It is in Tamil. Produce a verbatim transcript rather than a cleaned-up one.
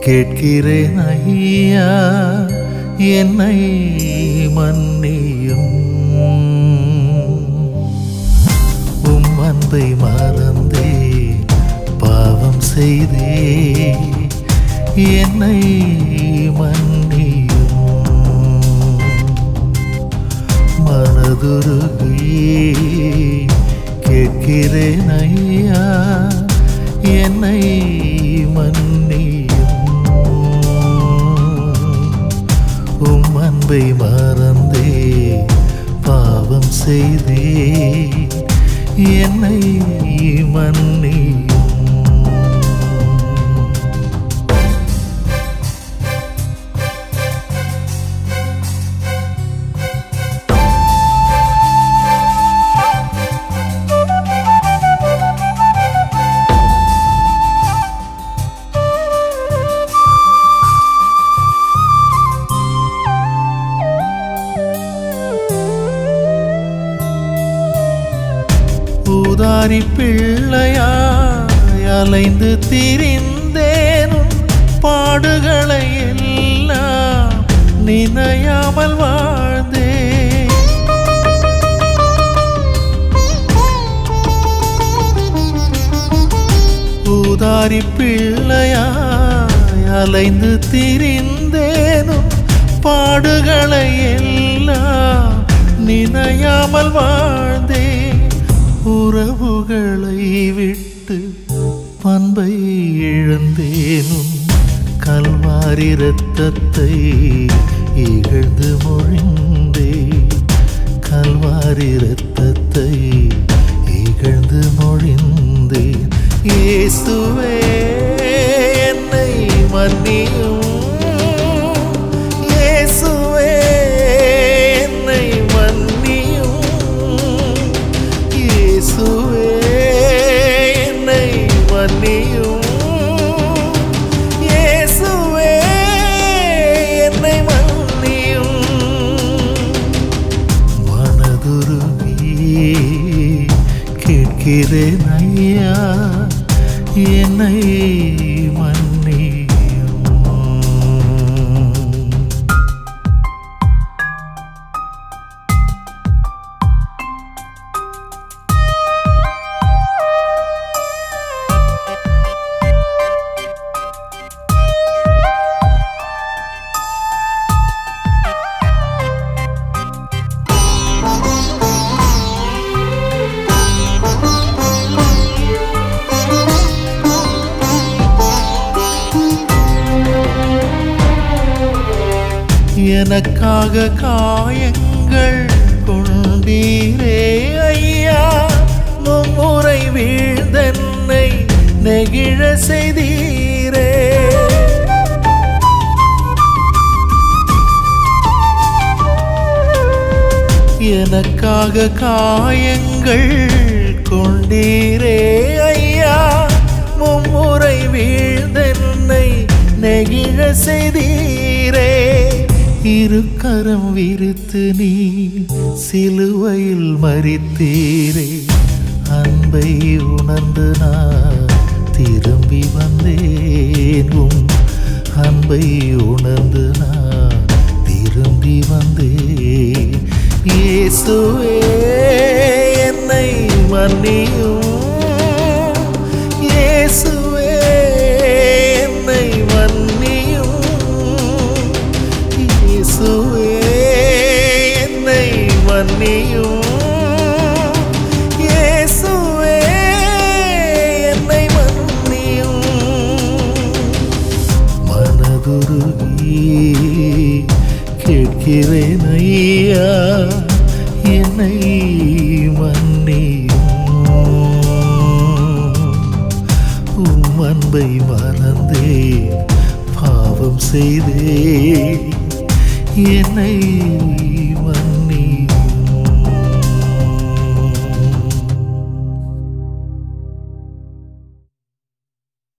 கேட்கிறேன் ஐயா என்னை மன்னியும். உம் அன்பை மறந்தே பாவம் செய்தே என்னை மன்னியும். மனதுருகி கேட்கிறேன் ஐயா என்னை மன்னியும். உம் அன்பை மறந்தே பாவம் செய்தே என்னை மன்னியும். ஊதாரி பிள்ளையாய் அலைந்து திரிந்தேனும் பாடுகளை எல்லாம் நினையாமல் வாழ்ந்தே. ஊதாரி பிள்ளையாய் அலைந்து திரிந்தேனும் பாடுகளை எல்லாம் நினையாமல் வாழ்ந்தே. உறவுகளை விட்டு பண்பை இழந்தேனும் கல்வாரி இரத்தத்தை இகழ்ந்து மொழிந்தே. கல்வாரி இரத்தத்தை இகழ்ந்து மொழிந்தே. இயேசுவே என்னை மன்னியும். இயேசுவே என்னை மன்னியும். இயேசுவே என்னை மன்னியும். இயேசுவே என்னை மன்னியும். மனதுருகி கேட்கிறேன் ஐயா என்னை மன்னியும். எனக்காக காயங்கள் கொண்டீரே ஐயா. மும்முறை வீழ்ந்தென்னை நெகிழ செய்தீரே. எனக்காக காயங்கள் கொண்டீரே ஐயா. மும்முறை வீழ்ந்தென்னை நெகிழ செய்தீரே. இருக்கரம் விரித்து நீ சிலுவையில் மரித்தீரே. அன்பை உணர்ந்து நான் திரும்பி வந்தேன். உம் அன்பை உணர்ந்து நான் திரும்பி வந்தேன். இயேசுவே என்னை மன்னியும். இயேசுவே என்னை மன்னியும். இயேசுவே என்னை மன்னியும். இயேசுவே என்னை மன்னியும். மனதுருகி கேட்கிறேன் ஐயா என்னை மன்னியும். உம் அன்பை மறந்தே பாவம் செய்தே என்னை மன்னியும்.